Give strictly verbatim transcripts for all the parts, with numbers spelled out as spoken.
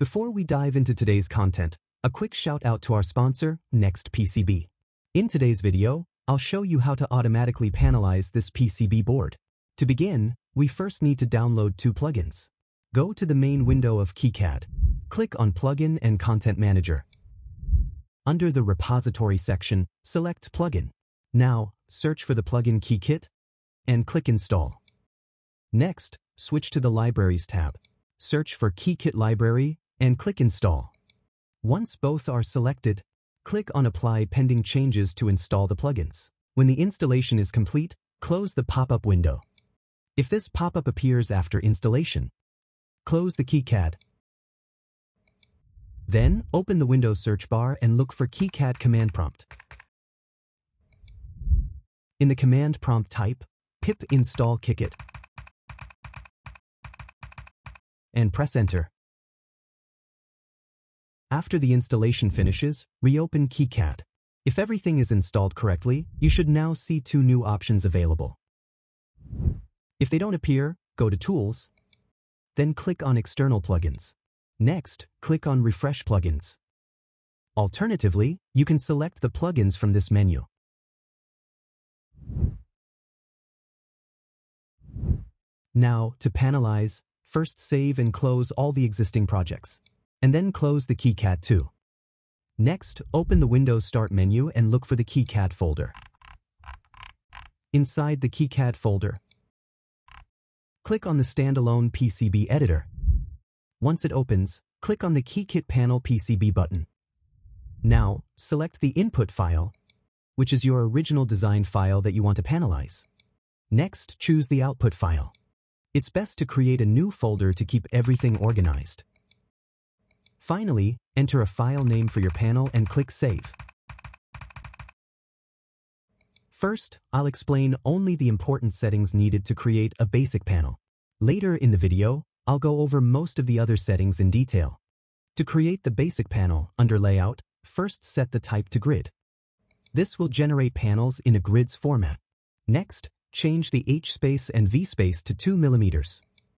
Before we dive into today's content, a quick shout out to our sponsor, Next P C B. In today's video, I'll show you how to automatically panelize this P C B board. To begin, we first need to download two plugins. Go to the main window of KiCad. Click on Plugin and Content Manager. Under the Repository section, select Plugin. Now, search for the plugin KiKit and click Install. Next, switch to the Libraries tab. Search for KiKit Library and click Install. Once both are selected, click on Apply pending changes to install the plugins. When the installation is complete, close the pop-up window. If this pop-up appears after installation, close the KiCad. Then, open the Windows search bar and look for KiCad command prompt. In the command prompt type, pip install KiKit and press enter. After the installation finishes, reopen KiCad. If everything is installed correctly, you should now see two new options available. If they don't appear, go to Tools, then click on External Plugins. Next, click on Refresh Plugins. Alternatively, you can select the plugins from this menu. Now, to panelize, first save and close all the existing projects, and then close the KiCad too. Next, open the Windows Start menu and look for the KiCad folder. Inside the KiCad folder, click on the standalone P C B editor. Once it opens, click on the KiCad Panel P C B button. Now, select the input file, which is your original design file that you want to panelize. Next, choose the output file. It's best to create a new folder to keep everything organized. Finally, enter a file name for your panel and click Save. First, I'll explain only the important settings needed to create a basic panel. Later in the video, I'll go over most of the other settings in detail. To create the basic panel under Layout, first set the type to Grid. This will generate panels in a grids format. Next, change the H space and V space to two millimeters.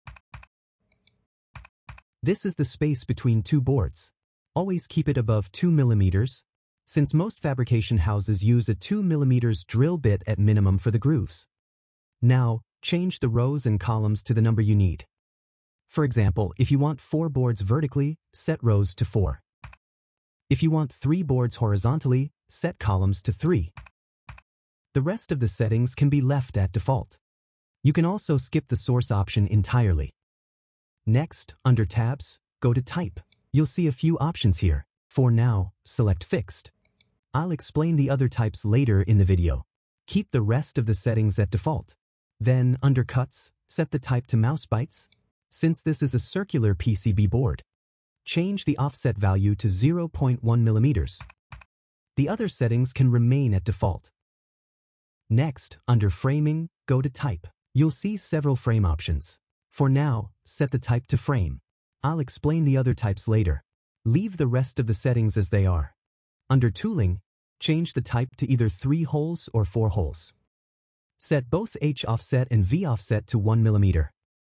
This is the space between two boards. Always keep it above two millimeters, since most fabrication houses use a two millimeters drill bit at minimum for the grooves. Now, change the rows and columns to the number you need. For example, if you want four boards vertically, set rows to four. If you want three boards horizontally, set columns to three. The rest of the settings can be left at default. You can also skip the source option entirely. Next, under Tabs, go to Type. You'll see a few options here. For now, select Fixed. I'll explain the other types later in the video. Keep the rest of the settings at default. Then, under Cuts, set the type to mouse bites. Since this is a circular P C B board, change the offset value to zero point one millimeters. The other settings can remain at default. Next, under Framing, go to Type. You'll see several frame options. For now, set the type to Frame. I'll explain the other types later. Leave the rest of the settings as they are. Under Tooling, change the type to either three holes or four holes. Set both H offset and V offset to one millimeter.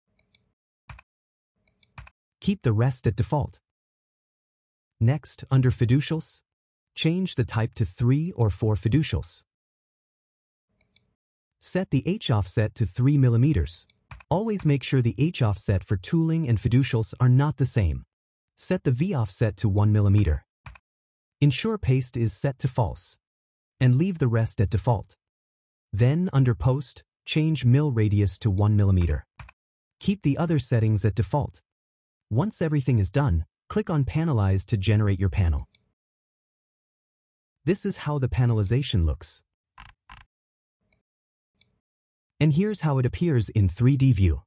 Keep the rest at default. Next, under Fiducials, change the type to three or four fiducials. Set the H offset to three millimeters. Always make sure the H offset for tooling and fiducials are not the same. Set the V offset to one millimeter. Ensure paste is set to false, and leave the rest at default. Then, under Post, change mill radius to one millimeter. Keep the other settings at default. Once everything is done, click on Panelize to generate your panel. This is how the panelization looks. And here's how it appears in three D view.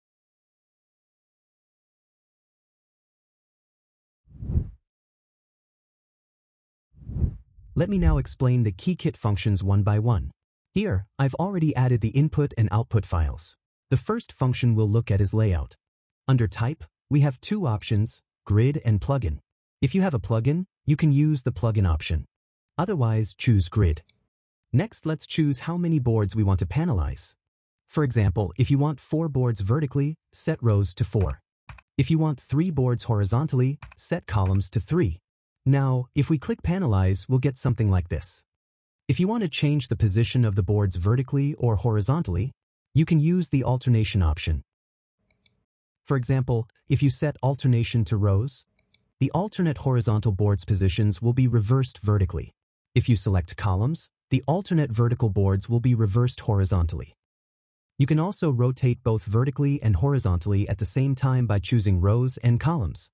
Let me now explain the KiKit functions one by one. Here, I've already added the input and output files. The first function we'll look at is Layout. Under Type, we have two options, Grid and Plugin. If you have a plugin, you can use the Plugin option. Otherwise, choose Grid. Next, let's choose how many boards we want to panelize. For example, if you want four boards vertically, set rows to four. If you want three boards horizontally, set columns to three. Now, if we click Panelize, we'll get something like this. If you want to change the position of the boards vertically or horizontally, you can use the alternation option. For example, if you set alternation to rows, the alternate horizontal boards positions will be reversed vertically. If you select columns, the alternate vertical boards will be reversed horizontally. You can also rotate both vertically and horizontally at the same time by choosing rows and columns.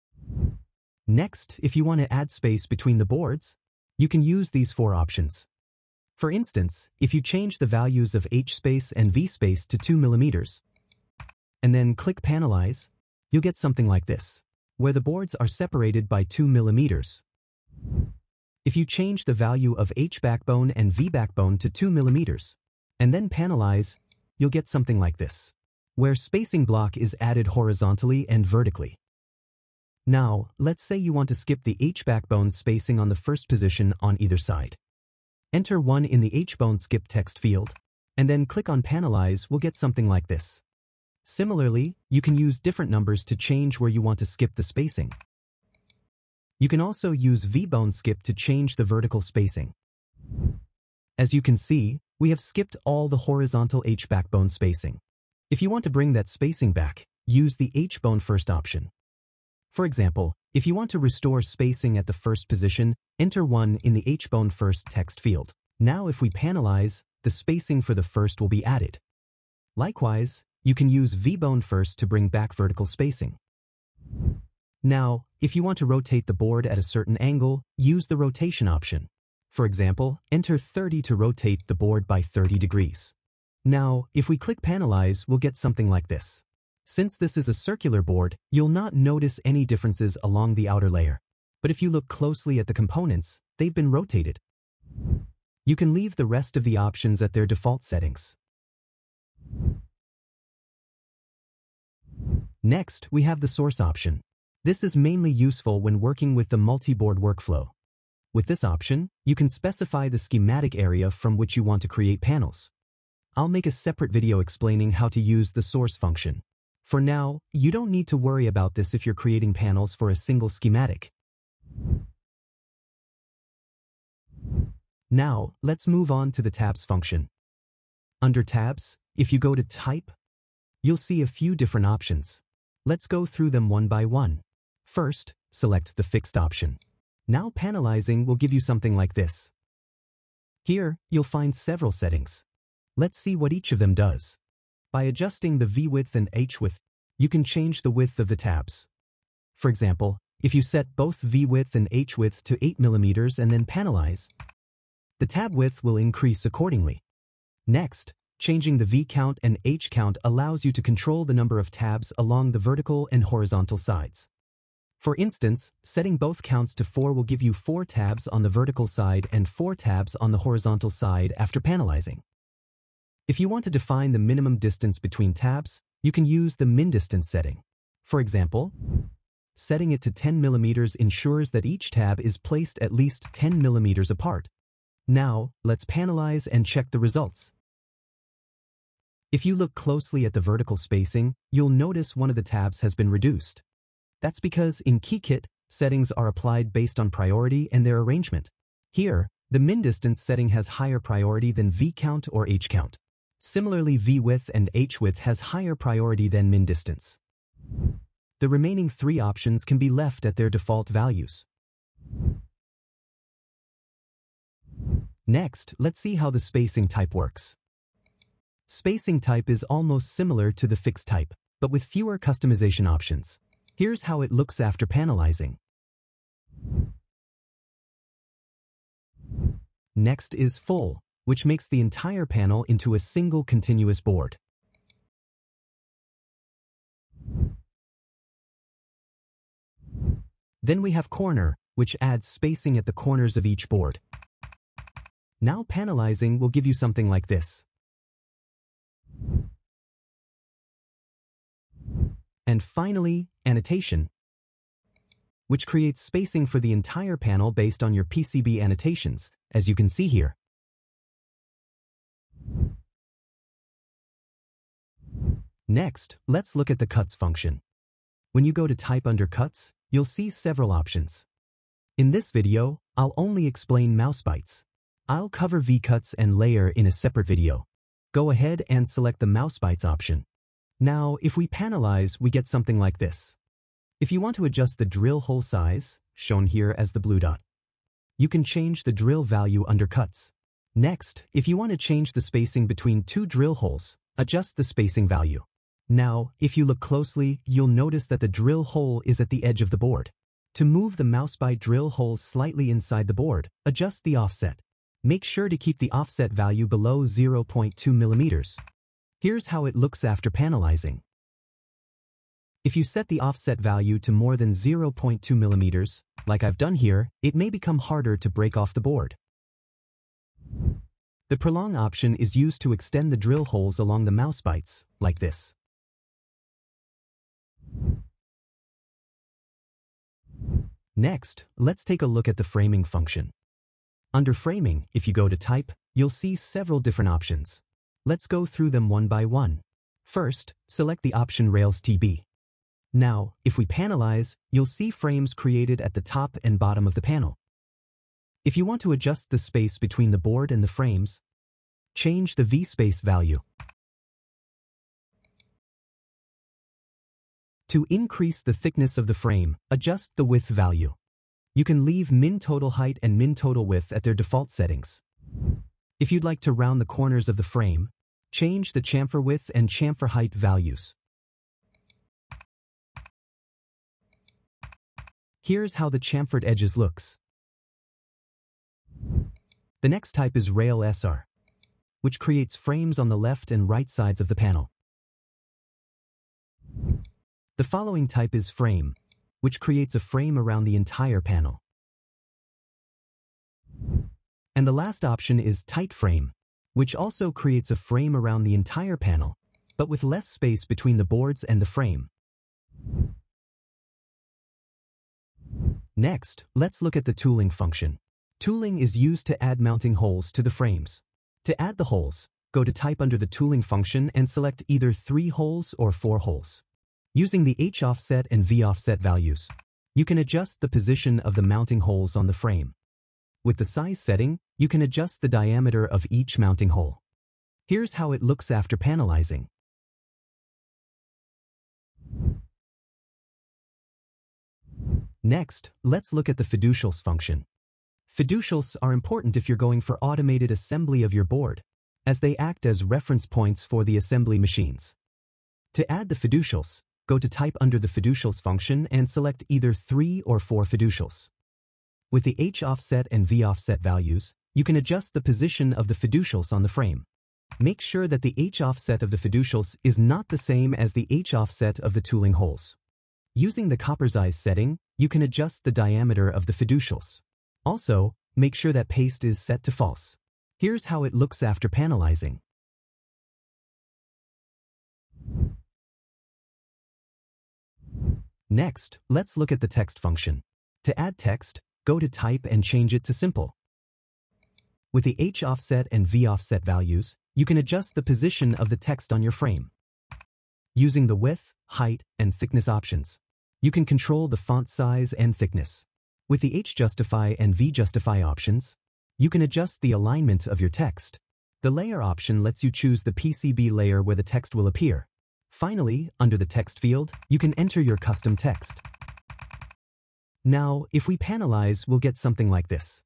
Next, if you want to add space between the boards, you can use these four options. For instance, if you change the values of H space and V space to two millimeters, and then click Panelize, you'll get something like this, where the boards are separated by two millimeters. If you change the value of H backbone and V backbone to two millimeters, and then Panelize, you'll get something like this, where spacing block is added horizontally and vertically. Now, let's say you want to skip the H backbone spacing on the first position on either side. Enter one in the H bone skip text field, and then click on Panelize. We'll get something like this. Similarly, you can use different numbers to change where you want to skip the spacing. You can also use V-bone skip to change the vertical spacing. As you can see, we have skipped all the horizontal H backbone spacing. If you want to bring that spacing back, use the H bone first option. For example, if you want to restore spacing at the first position, enter one in the H bone first text field. Now if we panelize, the spacing for the first will be added. Likewise, you can use V-bone first to bring back vertical spacing. Now, if you want to rotate the board at a certain angle, use the rotation option. For example, enter thirty to rotate the board by thirty degrees. Now, if we click Panelize, we'll get something like this. Since this is a circular board, you'll not notice any differences along the outer layer. But if you look closely at the components, they've been rotated. You can leave the rest of the options at their default settings. Next, we have the source option. This is mainly useful when working with the multi-board workflow. With this option, you can specify the schematic area from which you want to create panels. I'll make a separate video explaining how to use the source function. For now, you don't need to worry about this if you're creating panels for a single schematic. Now, let's move on to the tabs function. Under tabs, if you go to Type, you'll see a few different options. Let's go through them one by one. First, select the fixed option. Now Panelizing will give you something like this. Here, you'll find several settings. Let's see what each of them does. By adjusting the V width and H width, you can change the width of the tabs. For example, if you set both V width and H width to eight millimeters and then Panelize, the tab width will increase accordingly. Next, changing the V count and H count allows you to control the number of tabs along the vertical and horizontal sides. For instance, setting both counts to four will give you four tabs on the vertical side and four tabs on the horizontal side after panelizing. If you want to define the minimum distance between tabs, you can use the min distance setting. For example, setting it to ten millimeters ensures that each tab is placed at least ten millimeters apart. Now, let's panelize and check the results. If you look closely at the vertical spacing, you'll notice one of the tabs has been reduced. That's because in KiKit, settings are applied based on priority and their arrangement. Here, the min distance setting has higher priority than V count or H count. Similarly, V width and H width has higher priority than min distance. The remaining three options can be left at their default values. Next, let's see how the spacing type works. Spacing type is almost similar to the fixed type, but with fewer customization options. Here's how it looks after panelizing. Next is full, which makes the entire panel into a single continuous board. Then we have corner, which adds spacing at the corners of each board. Now panelizing will give you something like this. And finally, annotation, which creates spacing for the entire panel based on your P C B annotations, as you can see here. Next, let's look at the cuts function. When you go to type under cuts, you'll see several options. In this video, I'll only explain mouse bites. I'll cover V-cuts and layer in a separate video. Go ahead and select the mouse bites option. Now, if we panelize, we get something like this. If you want to adjust the drill hole size, shown here as the blue dot, you can change the drill value under cuts. Next, if you want to change the spacing between two drill holes, adjust the spacing value. Now, if you look closely, you'll notice that the drill hole is at the edge of the board. To move the mouse bite drill holes slightly inside the board, adjust the offset. Make sure to keep the offset value below zero point two millimeters. Here's how it looks after panelizing. If you set the offset value to more than zero point two millimeters, like I've done here, it may become harder to break off the board. The prolong option is used to extend the drill holes along the mouse bites, like this. Next, let's take a look at the framing function. Under framing, if you go to type, you'll see several different options. Let's go through them one by one. First, select the option Rails T B. Now, if we panelize, you'll see frames created at the top and bottom of the panel. If you want to adjust the space between the board and the frames, change the V-space value. To increase the thickness of the frame, adjust the width value. You can leave min total height and min total width at their default settings. If you'd like to round the corners of the frame, change the chamfer width and chamfer height values. Here's how the chamfered edges looks. The next type is Rail S R, which creates frames on the left and right sides of the panel. The following type is Frame, which creates a frame around the entire panel. And the last option is Tight Frame, which also creates a frame around the entire panel, but with less space between the boards and the frame. Next, let's look at the tooling function. Tooling is used to add mounting holes to the frames. To add the holes, go to type under the tooling function and select either three holes or four holes. Using the H offset and V offset values, you can adjust the position of the mounting holes on the frame. With the size setting, you can adjust the diameter of each mounting hole. Here's how it looks after panelizing. Next, let's look at the Fiducials function. Fiducials are important if you're going for automated assembly of your board, as they act as reference points for the assembly machines. To add the Fiducials, go to type under the Fiducials function and select either three or four Fiducials. With the H offset and V offset values, you can adjust the position of the Fiducials on the frame. Make sure that the H offset of the Fiducials is not the same as the H offset of the tooling holes. Using the copper size setting, you can adjust the diameter of the Fiducials. Also, make sure that paste is set to false. Here's how it looks after panelizing. Next, let's look at the text function. To add text, go to type and change it to simple. With the H offset and V offset values, you can adjust the position of the text on your frame. Using the width, height, and thickness options, you can control the font size and thickness. With the H justify and V justify options, you can adjust the alignment of your text. The layer option lets you choose the P C B layer where the text will appear. Finally, under the text field, you can enter your custom text. Now, if we panelize, we'll get something like this.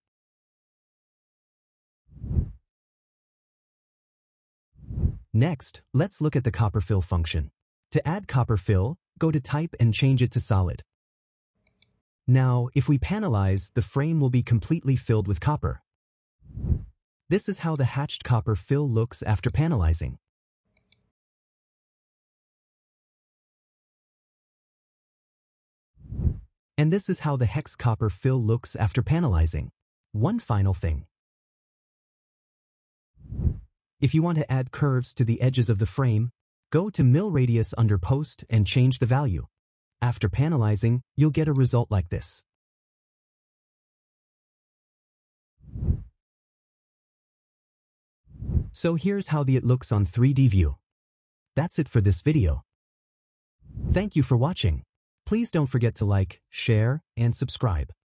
Next, let's look at the copper fill function. To add copper fill, go to type and change it to solid. Now, if we panelize, the frame will be completely filled with copper. This is how the hatched copper fill looks after panelizing. And this is how the hex copper fill looks after panelizing. One final thing. If you want to add curves to the edges of the frame, go to mill radius under post and change the value. After panelizing, you'll get a result like this. So here's how the it looks on three D view. That's it for this video. Thank you for watching. Please don't forget to like, share, and subscribe.